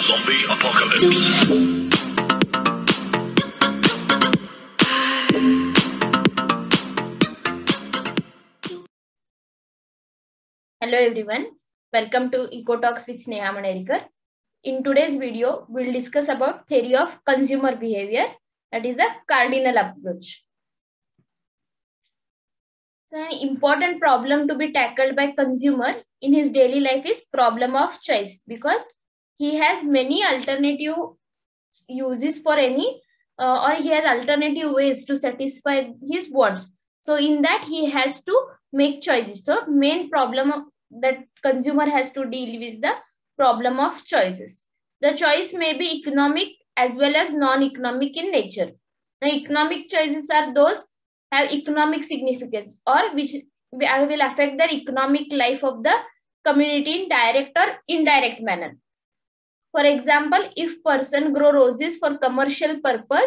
Zombie apocalypse. Hello everyone, welcome to Eco Talks with Sneha Manarikar. In today's video, we'll discuss about theory of consumer behavior, that is a cardinal approach. So an important problem to be tackled by consumer in his daily life is problem of choice, because he has many alternative uses for any or he has alternative ways to satisfy his wants. So in that he has to make choices. So main problem that consumer has to deal with the problem of choices. The choice may be economic as well as non-economic in nature. The economic choices are those have economic significance or which will affect the economic life of the community in direct or indirect manner. For example, if person grow roses for commercial purpose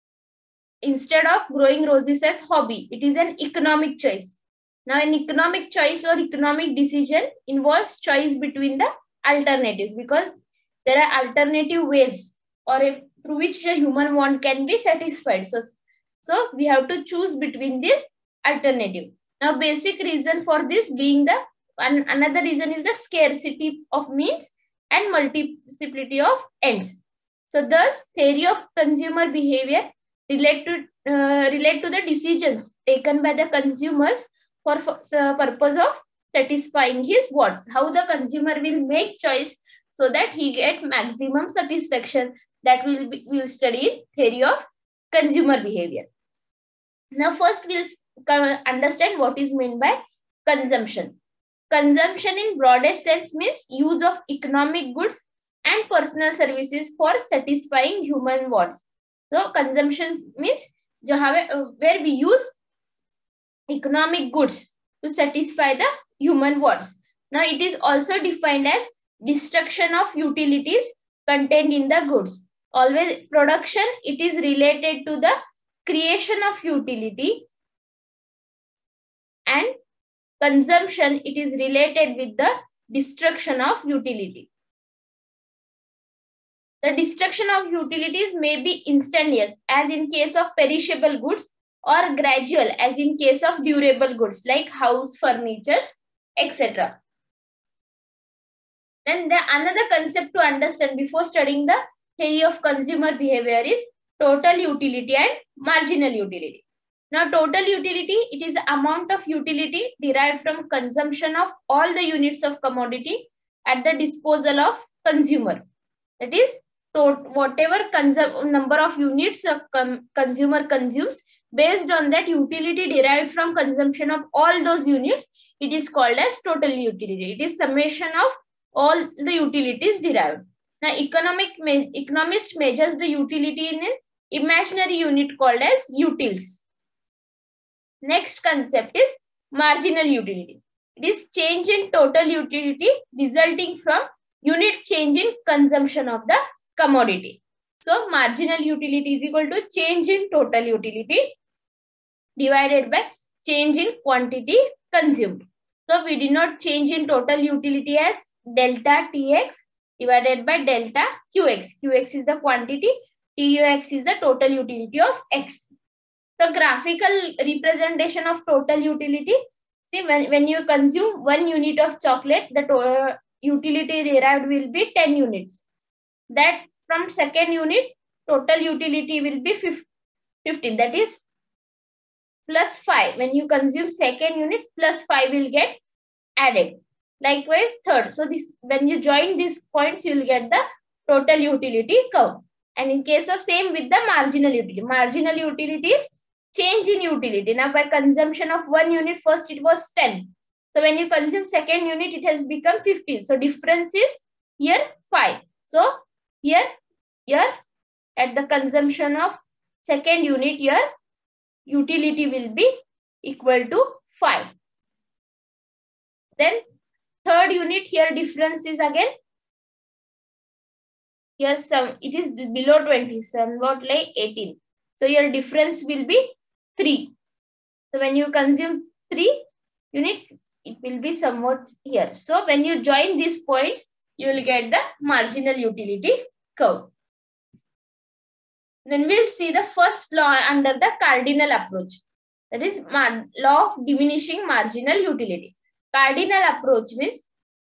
instead of growing roses as hobby, it is an economic choice. Now, an economic choice or economic decision involves choice between the alternatives, because there are alternative ways or through which a human want can be satisfied. So we have to choose between this alternative. Now, basic reason for this being another reason is the scarcity of means and multiplicity of ends. So thus, theory of consumer behavior relate to the decisions taken by the consumers for purpose of satisfying his wants. How the consumer will make choice so that he get maximum satisfaction, that we'll study in theory of consumer behavior. Now first we'll understand what is meant by consumption. Consumption in broadest sense means use of economic goods and personal services for satisfying human wants. So consumption means where we use economic goods to satisfy the human wants. Now it is also defined as destruction of utilities contained in the goods. Always production, it is related to the creation of utility, and consumption, it is related with the destruction of utility. The destruction of utilities may be instantaneous, as in case of perishable goods, or gradual, as in case of durable goods like house, furnitures, etc. Then another concept to understand before studying the theory of consumer behavior is total utility and marginal utility. Now, total utility, it is the amount of utility derived from consumption of all the units of commodity at the disposal of consumer. That is, whatever number of units a consumer consumes, based on that utility derived from consumption of all those units, it is called as total utility. It is summation of all the utilities derived. Now, economist measures the utility in an imaginary unit called as utils. Next concept is marginal utility. It is change in total utility resulting from unit change in consumption of the commodity. So marginal utility is equal to change in total utility divided by change in quantity consumed. So we denote change in total utility as delta Tx divided by delta Qx. Qx is the quantity, Tux is the total utility of X. The graphical representation of total utility, see when you consume 1 unit of chocolate, the utility derived will be 10 units. That from second unit, total utility will be 15. That is plus 5. When you consume second unit, plus 5 will get added. Likewise, third. So this, when you join these points, you will get the total utility curve. And in case of same with the marginal utility is change in utility. Now by consumption of 1 unit, first it was 10. So when you consume second unit, it has become 15. So difference is here 5. So here at the consumption of second unit, here utility will be equal to 5. Then third unit, here difference is again, here it is below 20, somewhat like 18. So your difference will be 3. So when you consume 3 units, it will be somewhat here. So when you join these points, you will get the marginal utility curve. Then we'll see the first law under the cardinal approach. That is law of diminishing marginal utility. Cardinal approach means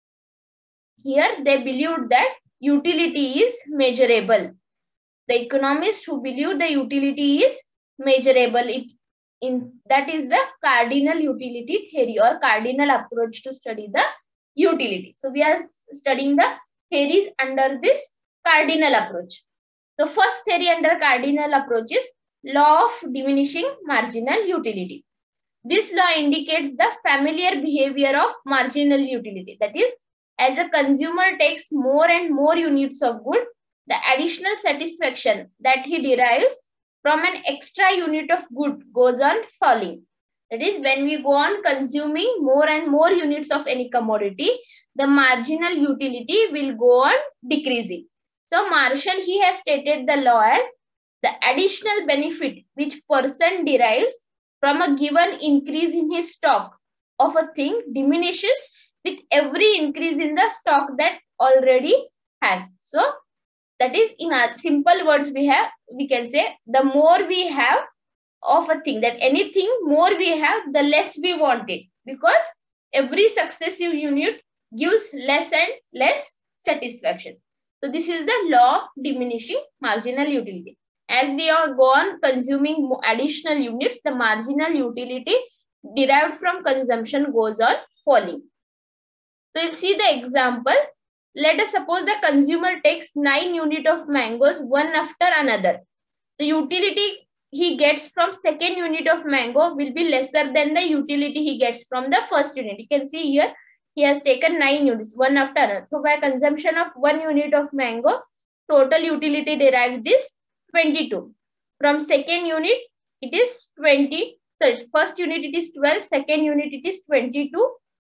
here they believed that utility is measurable. The economists who believe the utility is measurable, that is the cardinal utility theory or cardinal approach to study the utility. So we are studying the theories under this cardinal approach. The first theory under cardinal approach is law of diminishing marginal utility. This law indicates the familiar behavior of marginal utility. That is, as a consumer takes more and more units of good, the additional satisfaction that he derives from an extra unit of good goes on falling. That is, when we go on consuming more and more units of any commodity, the marginal utility will go on decreasing. So Marshall, he has stated the law as the additional benefit which person derives from a given increase in his stock of a thing diminishes with every increase in the stock that already has. So that is, in simple words, we can say the more we have of a thing, that anything more we have, the less we want it, because every successive unit gives less and less satisfaction. So this is the law of diminishing marginal utility. As we are go on consuming additional units, the marginal utility derived from consumption goes on falling. So we'll see the example. Let us suppose the consumer takes 9 units of mangoes one after another. The utility he gets from second unit of mango will be lesser than the utility he gets from the first unit. You can see here he has taken 9 units one after another. So by consumption of 1 unit of mango, total utility derived is 22. From second unit it is 20. Sorry, first unit it is 12, second unit it is 22,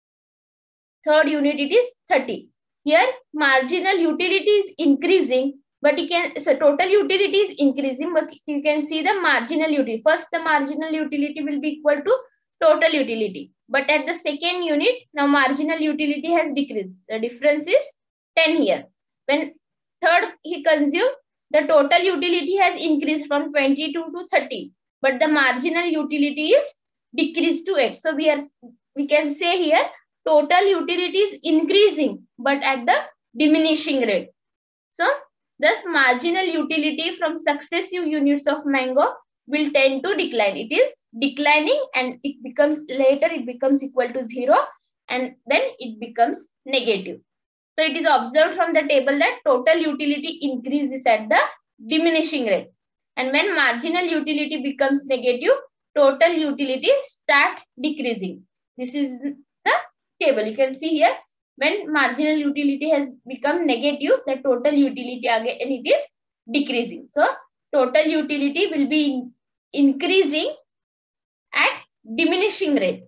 third unit it is 30. Here marginal utility is increasing, but total utility is increasing, but you can see the marginal utility. First the marginal utility will be equal to total utility, but at the second unit now marginal utility has decreased. The difference is 10 here. When third he consumed, the total utility has increased from 22 to 30, but the marginal utility is decreased to 8. So we can say here total utility is increasing, but at the diminishing rate. So thus marginal utility from successive units of mango will tend to decline. It is declining and it becomes equal to 0, and then it becomes negative. So it is observed from the table that total utility increases at the diminishing rate. And when marginal utility becomes negative, total utility start decreasing. This is the table. You can see here, when marginal utility has become negative, the total utility again it is decreasing. So total utility will be increasing at diminishing rate.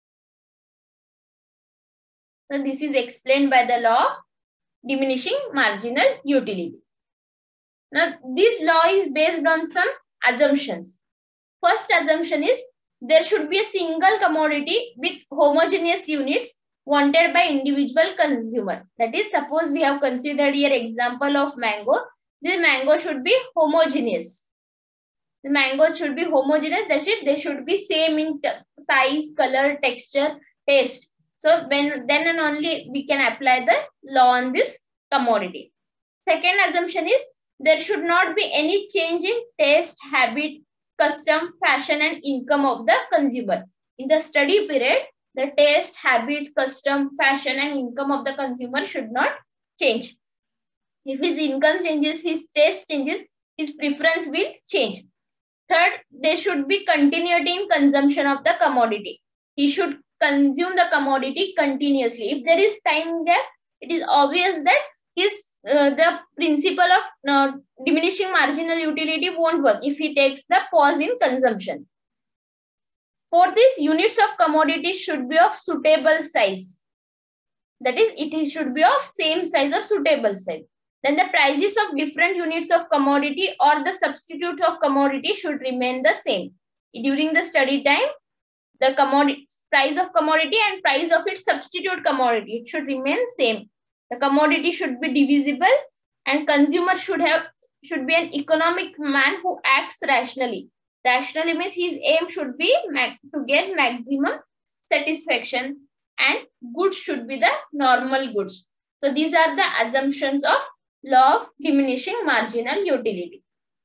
So this is explained by the law of diminishing marginal utility. Now this law is based on some assumptions. First assumption is there should be a single commodity with homogeneous units wanted by individual consumer. That is, suppose we have considered here example of mango. This mango should be homogeneous. The mango should be homogeneous. That is, they should be same in size, color, texture, taste. So then and only we can apply the law on this commodity. Second assumption is there should not be any change in taste, habit, custom, fashion, and income of the consumer. In the study period, the taste, habit, custom, fashion, and income of the consumer should not change. If his income changes, his taste changes, his preference will change. Third, there should be continuity in consumption of the commodity. He should consume the commodity continuously. If there is time gap, it is obvious that the principle of diminishing marginal utility won't work if he takes the pause in consumption. For this, units of commodity should be of suitable size. That is, it should be of same size or suitable size. Then the prices of different units of commodity or the substitute of commodity should remain the same. During the study time, the price of commodity and price of its substitute commodity, it should remain same. The commodity should be divisible, and consumer should be an economic man who acts rationally. Rationally means his aim should be to get maximum satisfaction, and goods should be the normal goods. So these are the assumptions of law of diminishing marginal utility.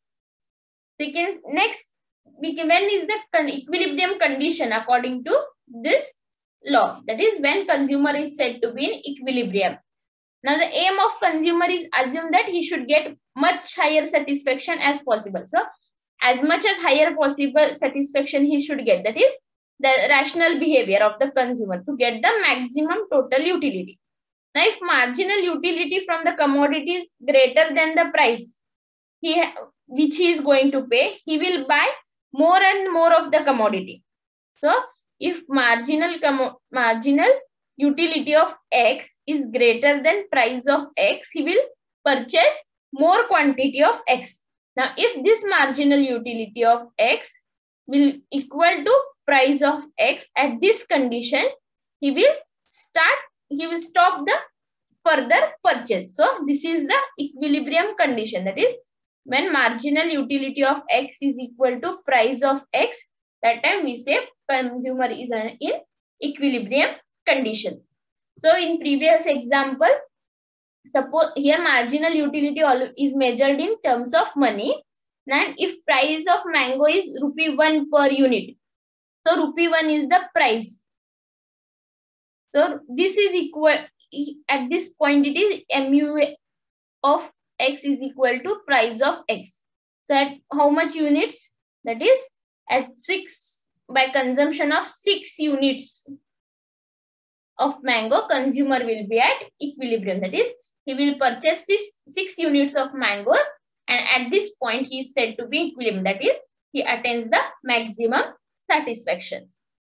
Next, when is the equilibrium condition according to this law? That is when consumer is said to be in equilibrium. Now the aim of consumer is assume that he should get much higher satisfaction as possible. So as much as higher possible satisfaction he should get. That is the rational behavior of the consumer to get the maximum total utility. Now if marginal utility from the commodity is greater than the price which he is going to pay, he will buy more and more of the commodity. So if marginal utility of X is greater than price of X, he will purchase more quantity of X. Now, if this marginal utility of X will equal to price of X at this condition, he will stop the further purchase. So this is the equilibrium condition. That is when marginal utility of X is equal to price of X, that time we say consumer is in equilibrium condition. So in previous example, suppose here marginal utility is measured in terms of money, and if price of mango is ₹1 per unit, so ₹1 is the price. So this is equal, at this point it is mu of X is equal to price of X. So at how much units? That is at 6, by consumption of 6 units of mango, consumer will be at equilibrium. That is, he will purchase 6 units of mangoes, and at this point he is said to be equilibrium. That is, he attains the maximum satisfaction.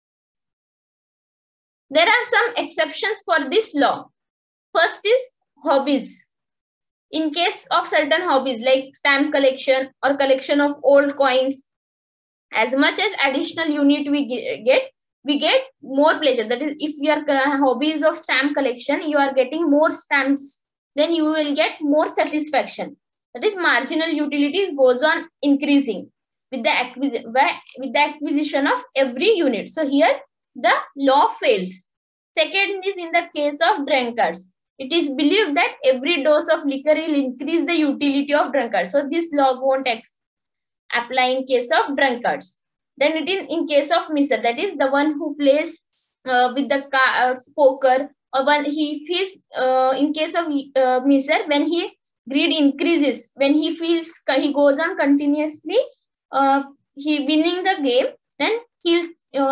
There are some exceptions for this law. First is hobbies. In case of certain hobbies like stamp collection or collection of old coins, as much as additional unit we get more pleasure. That is, if your hobbies of stamp collection, you are getting more stamps, then you will get more satisfaction. That is, marginal utility goes on increasing with the acquisition of every unit. So here the law fails. Second is in the case of drunkards. It is believed that every dose of liquor will increase the utility of drunkards. So this law won't apply in case of drunkards. Then it is in case of miser, that is the one who plays with the cards, poker, or when he feels, in case of miser, when he greed increases, when he feels he goes on continuously, he winning the game, then his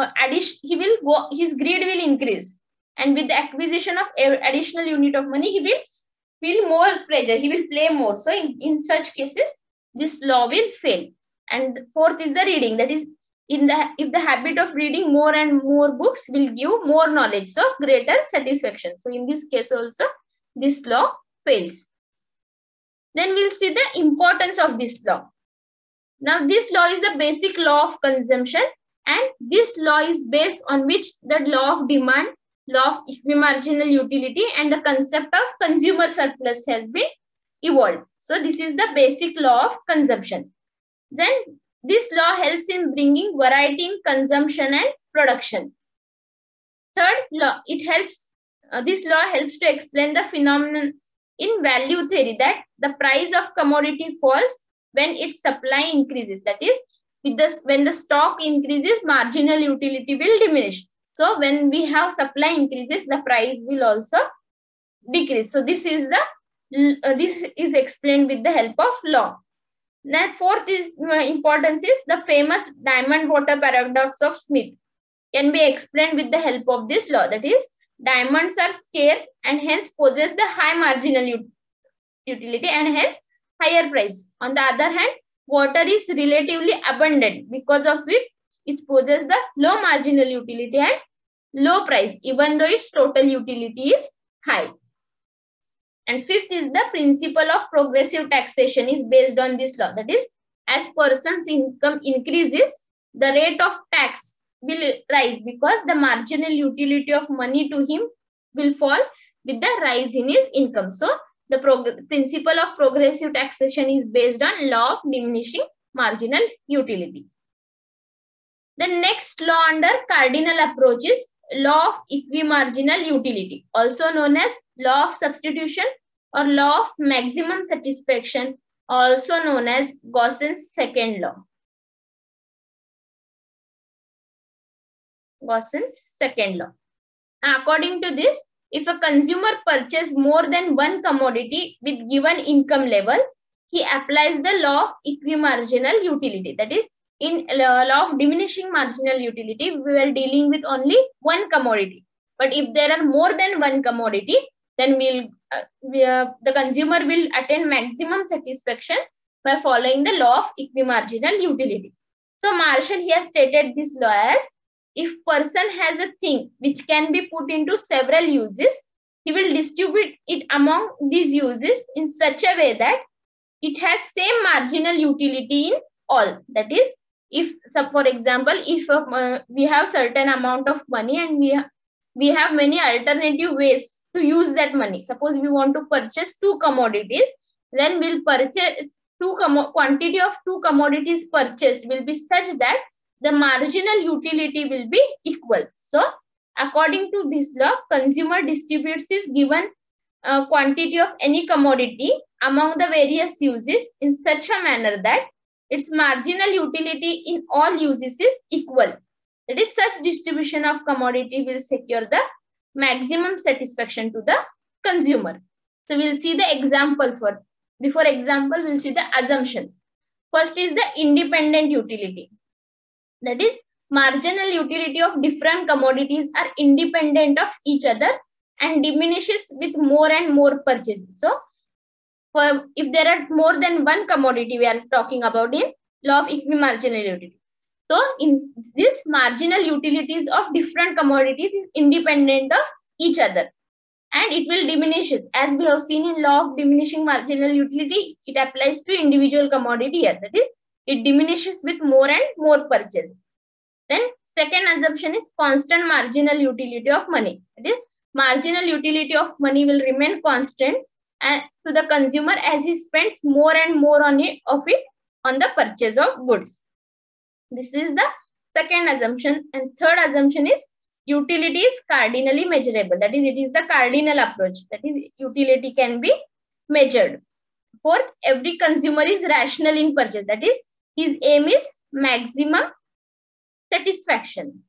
greed will increase, and with the acquisition of additional unit of money, he will feel more pleasure, he will play more. So in such cases, this law will fail. And fourth is the reading. That is, if the habit of reading more and more books will give more knowledge, so greater satisfaction. So in this case also, this law fails. Then we'll see the importance of this law. Now this law is the basic law of consumption, and this law is based on which the law of demand, law of equimarginal utility, and the concept of consumer surplus has been evolved. So this is the basic law of consumption. Then this law helps in bringing variety in consumption and production. Third law, this law helps to explain the phenomenon in value theory, that the price of commodity falls when its supply increases. That is, when the stock increases, marginal utility will diminish. So when we have supply increases, the price will also decrease. So this is explained with the help of law. Then fourth importance is the famous diamond water paradox of Smith can be explained with the help of this law. That is, diamonds are scarce and hence possess the high marginal utility and hence higher price. On the other hand, water is relatively abundant, because of which it possesses the low marginal utility and low price, even though its total utility is high. And fifth is the principle of progressive taxation is based on this law. That is, as person's income increases, the rate of tax will rise because the marginal utility of money to him will fall, with the rise in his income. So the principle of progressive taxation is based on law of diminishing marginal utility. The next law under cardinal approach is law of equimarginal utility, also known as law of substitution or law of maximum satisfaction, also known as Gauss's second law. Gauss's second law. According to this, if a consumer purchases more than one commodity with given income level, he applies the law of equimarginal utility. That is, in law of diminishing marginal utility, we were dealing with only one commodity. But if there are more than one commodity, then the consumer will attain maximum satisfaction by following the law of equimarginal utility. So Marshall here stated this law as, if person has a thing which can be put into several uses, he will distribute it among these uses in such a way that it has same marginal utility in all. That is, if, so for example, if we have certain amount of money and we have many alternative ways to use that money. Suppose we want to purchase two commodities, then we'll purchase quantity of two commodities purchased will be such that the marginal utility will be equal. So according to this law, consumer distributes his given quantity of any commodity among the various uses in such a manner that its marginal utility in all uses is equal. That is, such distribution of commodity will secure the maximum satisfaction to the consumer. So we'll see the example for. Before example, we'll see the assumptions. First is the independent utility. That is, marginal utility of different commodities are independent of each other and diminishes with more and more purchases. So, if there are more than one commodity we are talking about in law of equimarginal utility. So, in this, marginal utilities of different commodities is independent of each other and it will diminish. As we have seen in law of diminishing marginal utility, it applies to individual commodity here. That is, it diminishes with more and more purchase. Then second assumption is constant marginal utility of money. That is, marginal utility of money will remain constant and to the consumer as he spends more and more on it on the purchase of goods. This is the second assumption. And third assumption is utility is cardinally measurable. That is, it is the cardinal approach. That is, utility can be measured. Fourth, every consumer is rational in purchase. That is, his aim is maximum satisfaction.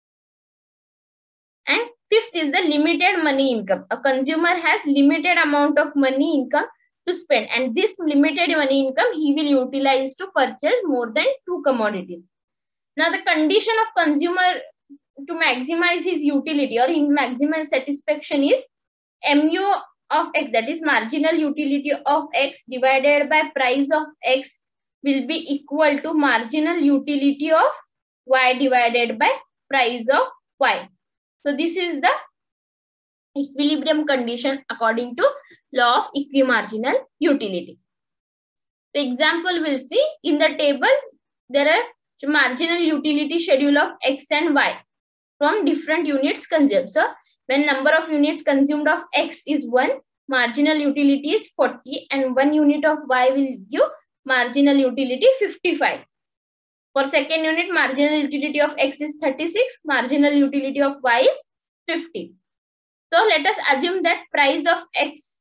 And fifth is the limited money income. A consumer has limited amount of money income to spend, and this limited money income he will utilize to purchase more than two commodities. Now, the condition of consumer to maximize his utility or in maximum satisfaction is mu of x, that is marginal utility of x divided by price of x will be equal to marginal utility of y divided by price of y. So this is the equilibrium condition according to law of equimarginal utility. The example we'll see in the table, there are marginal utility schedule of x and y from different units consumed. So when number of units consumed of x is 1, marginal utility is 40 and 1 unit of y will give marginal utility 55. For second unit, marginal utility of x is 36, marginal utility of y is 50. So let us assume that price of x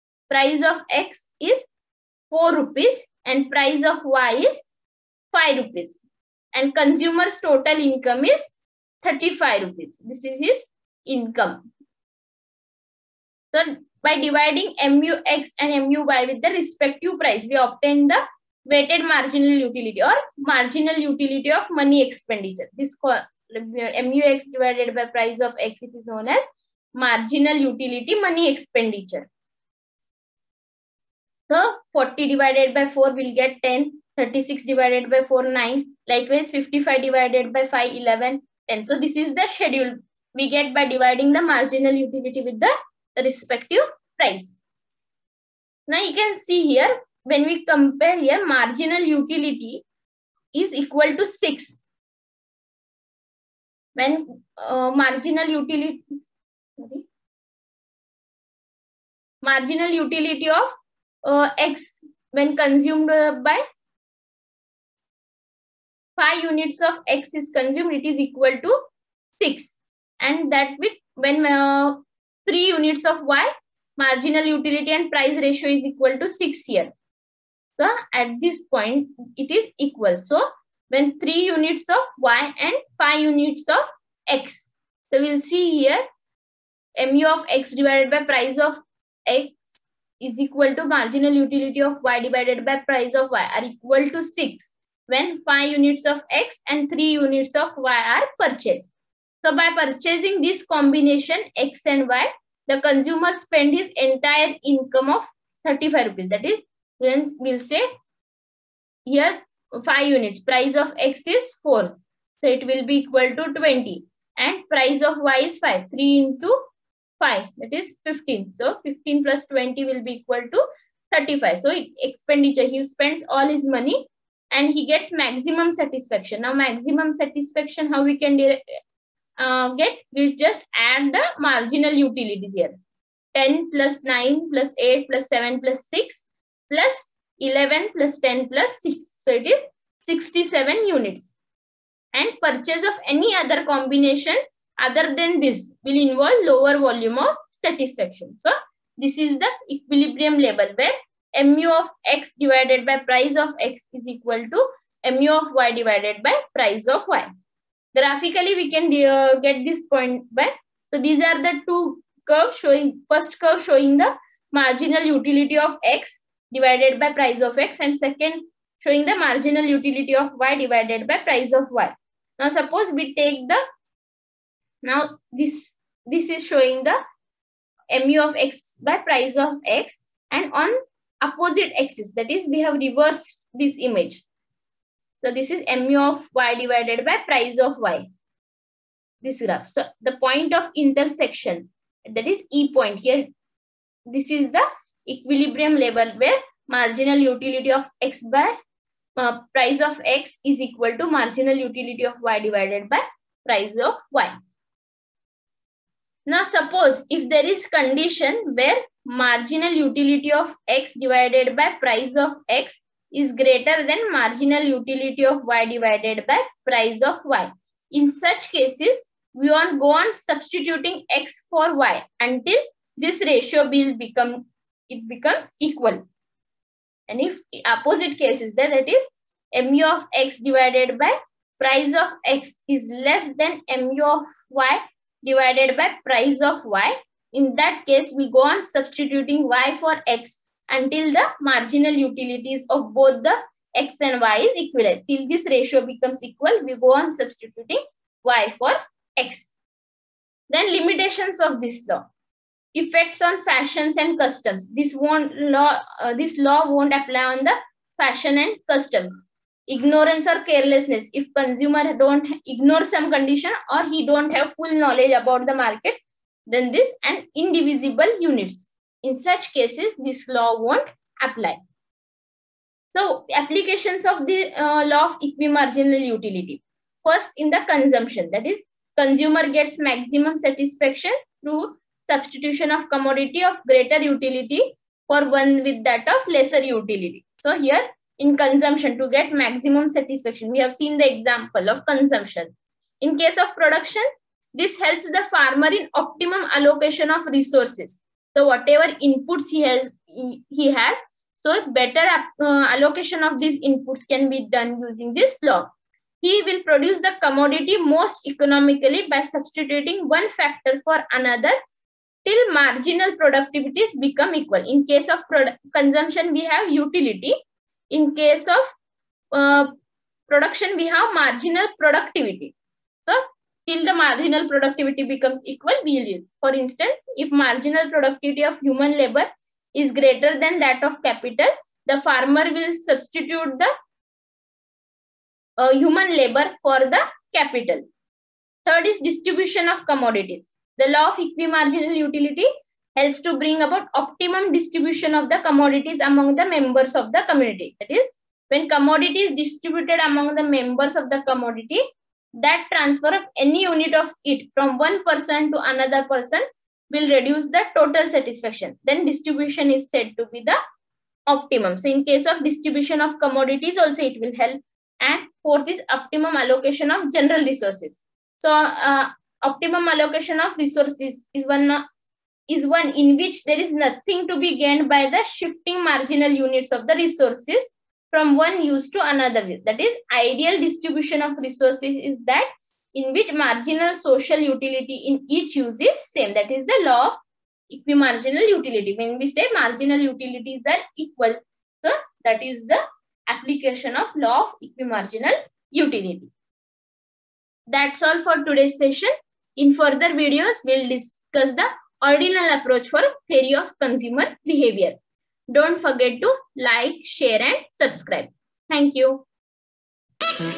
is 4 rupees and price of y is 5 rupees. And consumer's total income is 35 rupees. This is his income. So by dividing MUX and MUY with the respective price, we obtain the weighted marginal utility or marginal utility of money expenditure. This MUX divided by price of X, it is known as marginal utility money expenditure. So 40 divided by 4 will get 10, 36 divided by 4, 9. Likewise, 55 divided by 5, 11, 10. So this is the schedule we get by dividing the marginal utility with the respective price. Now you can see here, when we compare here, marginal utility is equal to 6. When marginal utility, marginal utility of X when consumed by 5 units of X is consumed, it is equal to 6. And that with when 3 units of Y, marginal utility and price ratio is equal to 6 here. So at this point, it is equal. So when 3 units of Y and 5 units of X. So we'll see here, mu of X divided by price of X is equal to marginal utility of Y divided by price of Y are equal to 6 when 5 units of X and 3 units of Y are purchased. So by purchasing this combination X and Y, the consumer spent his entire income of 35 rupees. That is, then we'll say here 5 units, price of X is 4. So it will be equal to 20 and price of Y is 5. 3 into 5, that is 15. So 15 plus 20 will be equal to 35. So expenditure, he spends all his money and he gets maximum satisfaction. Now maximum satisfaction, how we can get? We'll just add the marginal utilities here. 10 plus 9 plus 8 plus 7 plus 6 plus 11 plus 10 plus 6. So it is 67 units. And purchase of any other combination other than this will involve lower volume of satisfaction. So this is the equilibrium level where mu of X divided by price of X is equal to mu of Y divided by price of Y. Graphically, we can get this point by. So these are the two curves showing, first curve showing the marginal utility of X divided by price of X, and second showing the marginal utility of Y divided by price of Y. Now suppose we take the, now this is showing the mu of X by price of X, and on opposite axis, that is we have reversed this image. So this is mu of Y divided by price of Y, this graph. So the point of intersection, that is E point here, this is the equilibrium level where marginal utility of X by price of X is equal to marginal utility of Y divided by price of Y. Now suppose if there is condition where marginal utility of X divided by price of X is greater than marginal utility of Y divided by price of Y. In such cases, we want go on substituting X for Y until this ratio will becomes equal. And if opposite case is there, that is mu of X divided by price of X is less than mu of Y divided by price of Y, in that case we go on substituting Y for X until the marginal utilities of both the X and Y is equivalent. Till this ratio becomes equal, we go on substituting Y for X. Then limitations of this law. Effects on fashions and customs. This law won't apply on the fashion and customs. Ignorance or carelessness. If consumer don't ignore some condition or he don't have full knowledge about the market, then this and indivisible units. In such cases, this law won't apply. So applications of the law of equimarginal utility. First, in the consumption, that is consumer gets maximum satisfaction through substitution of commodity of greater utility for one with that of lesser utility. So here in consumption, to get maximum satisfaction, we have seen the example of consumption. In case of production, this helps the farmer in optimum allocation of resources. So whatever inputs he has, so better allocation of these inputs can be done using this law. He will produce the commodity most economically by substituting one factor for another till marginal productivities become equal. In case of consumption, we have utility. In case of production, we have marginal productivity. So till the marginal productivity becomes equal, we will use. For instance, if marginal productivity of human labor is greater than that of capital, the farmer will substitute the human labor for the capital. Third is distribution of commodities. The law of equimarginal utility helps to bring about optimum distribution of the commodities among the members of the community. That is, when commodity is distributed among the members of the commodity, that transfer of any unit of it from one person to another person will reduce the total satisfaction. Then distribution is said to be the optimum. So in case of distribution of commodities also it will help. And fourth is optimum allocation of general resources. So optimum allocation of resources is one in which there is nothing to be gained by the shifting marginal units of the resources from one use to another. That is, ideal distribution of resources is that in which marginal social utility in each use is same. That is the law of equimarginal utility. When we say marginal utilities are equal, so that is the application of law of equimarginal utility. That's all for today's session. In further videos, we'll discuss the ordinal approach for theory of consumer behavior. Don't forget to like, share and subscribe. Thank you.